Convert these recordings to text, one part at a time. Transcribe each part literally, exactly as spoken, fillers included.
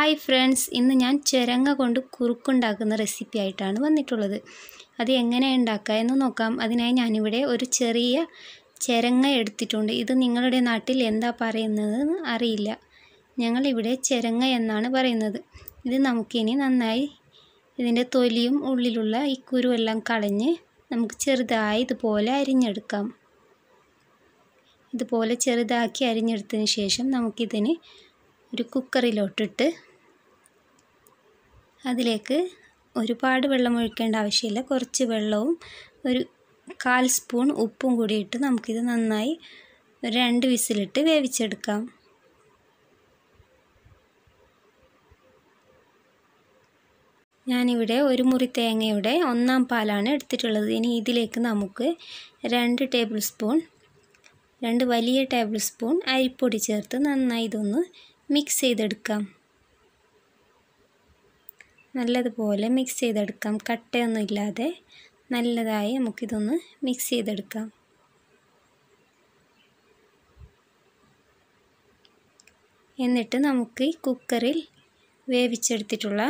Hi friends, ഇന്ന് ഞാൻ ചുരങ്ങ കൊണ്ട് കുറുക്കുണ്ടാക്കുന്ന റെസിപ്പി ആയിട്ടാണ് വന്നിട്ടുള്ളത്. അത് എങ്ങനെ ഉണ്ടാക്കുക എന്ന് നോക്കാം. അതിനായി ഞാനിവിടെ ഒരു ചെറിയ ചുരങ്ങ എടുത്തിട്ടുണ്ട്. ഇത് നിങ്ങളുടെ നാട്ടിൽ എന്താ പറയുന്നതെന്ന് അറിയില്ല. ഞങ്ങളിവിടെ ചുരങ്ങ എന്നാണ് പറയുന്നത്. ഇത് നമുക്കിനി നന്നായി ഇതിൻ്റെ തൊലിയും ഉള്ളിലുള്ള ഈ കുരുവെല്ലാം കളഞ്ഞ് നമുക്ക് ചെറുതായി ഇതുപോലെ അരിഞ്ഞെടുക്കാം. ഇതുപോലെ ചെറുതാക്കി അരിഞ്ഞെടുത്തതിന് ശേഷം നമുക്കിതിന് ഒരു കുക്കറിലോട്ടിട്ട് അതിലേക്ക് ഒരുപാട് വെള്ളം ഒഴിക്കേണ്ട ആവശ്യമില്ല. കുറച്ച് വെള്ളവും ഒരു കാൽ സ്പൂൺ ഉപ്പും കൂടി ഇട്ട് നമുക്കിത് നന്നായി ഒരു രണ്ട് വിസിലിട്ട് വേവിച്ചെടുക്കാം. ഞാനിവിടെ ഒരു മുറി തേങ്ങയുടെ ഒന്നാം പാലാണ് എടുത്തിട്ടുള്ളത്. ഇനി ഇതിലേക്ക് നമുക്ക് രണ്ട് ടേബിൾ സ്പൂൺ രണ്ട് വലിയ ടേബിൾ സ്പൂൺ അരിപ്പൊടി ചേർത്ത് നന്നായി ഇതൊന്ന് മിക്സ് ചെയ്തെടുക്കാം. നല്ലതുപോലെ മിക്സ് ചെയ്തെടുക്കാം. കട്ടയൊന്നും ഇല്ലാതെ നല്ലതായി നമുക്കിതൊന്ന് മിക്സ് ചെയ്തെടുക്കാം. എന്നിട്ട് നമുക്ക് ഈ കുക്കറിൽ വേവിച്ചെടുത്തിട്ടുള്ള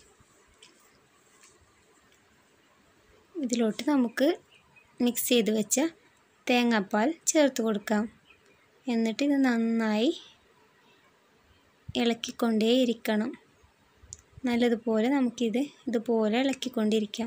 ഇതിലോട്ട് നമുക്ക് മിക്സ് ചെയ്ത് വെച്ച തേങ്ങാപ്പാൽ ചേർത്ത് കൊടുക്കാം. എന്നിട്ട് ഇത് നന്നായി ഇളക്കിക്കൊണ്ടേയിരിക്കണം. നല്ലതുപോലെ നമുക്കിത് ഇതുപോലെ ഇളക്കിക്കൊണ്ടിരിക്കാം.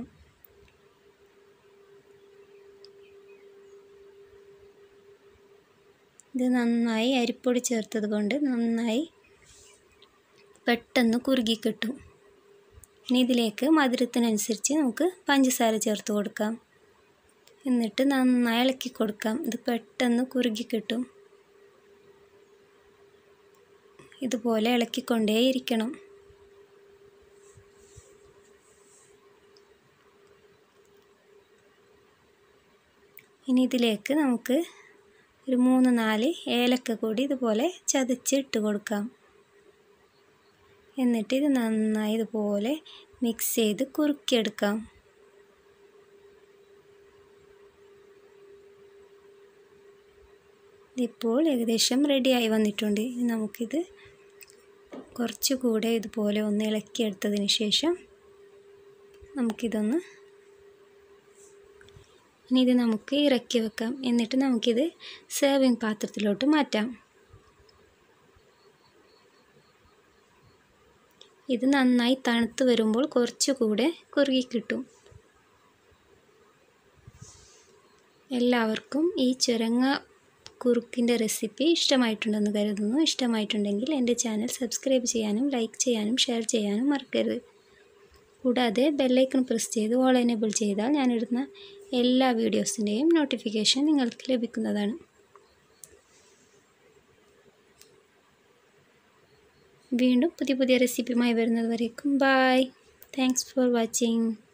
ഇത് നന്നായി അരിപ്പൊടി ചേർത്തത് കൊണ്ട് നന്നായി പെട്ടെന്ന് കുറുകി കിട്ടും. ഇനി ഇതിലേക്ക് മധുരത്തിനനുസരിച്ച് നമുക്ക് പഞ്ചസാര ചേർത്ത് കൊടുക്കാം. എന്നിട്ട് നന്നായി ഇളക്കി കൊടുക്കാം. ഇത് പെട്ടെന്ന് കുറുകി കിട്ടും. ഇതുപോലെ ഇളക്കിക്കൊണ്ടേയിരിക്കണം. ഇനി ഇതിലേക്ക് നമുക്ക് ഒരു മൂന്ന് നാല് ഏലക്ക കൂടി ഇതുപോലെ ചതച്ച് ഇട്ട് കൊടുക്കാം. എന്നിട്ട് ഇത് നന്നായി ഇതുപോലെ മിക്സ് ചെയ്ത് കുറുക്കിയെടുക്കാം. ഇതിപ്പോൾ ഏകദേശം റെഡിയായി വന്നിട്ടുണ്ട്. ഇനി നമുക്കിത് കുറച്ചുകൂടെ ഇതുപോലെ ഒന്ന് ഇളക്കിയെടുത്തതിന് ശേഷം നമുക്കിതൊന്ന് ഇനി ഇത് നമുക്ക് ഇറക്കി വെക്കാം. എന്നിട്ട് നമുക്കിത് സെർവിങ് പാത്രത്തിലോട്ട് മാറ്റാം. ഇത് നന്നായി തണുത്ത് വരുമ്പോൾ കുറച്ചുകൂടെ കുറുകി കിട്ടും. എല്ലാവർക്കും ഈ ചുരങ്ങ കുറുക്കിൻ്റെ റെസിപ്പി ഇഷ്ടമായിട്ടുണ്ടെന്ന് കരുതുന്നു. ഇഷ്ടമായിട്ടുണ്ടെങ്കിൽ എൻ്റെ ചാനൽ സബ്സ്ക്രൈബ് ചെയ്യാനും ലൈക്ക് ചെയ്യാനും ഷെയർ ചെയ്യാനും മറക്കരുത്. കൂടാതെ ബെല്ലൈക്കൺ പ്രസ് ചെയ്ത് ഓൾ എനേബിൾ ചെയ്താൽ ഞാനിടുന്ന എല്ലാ വീഡിയോസിൻ്റെയും നോട്ടിഫിക്കേഷൻ നിങ്ങൾക്ക് ലഭിക്കുന്നതാണ്. വീണ്ടും പുതിയ പുതിയ റെസിപ്പിയുമായി വരുന്നത് വരേക്കും ബൈ. Thanks for watching.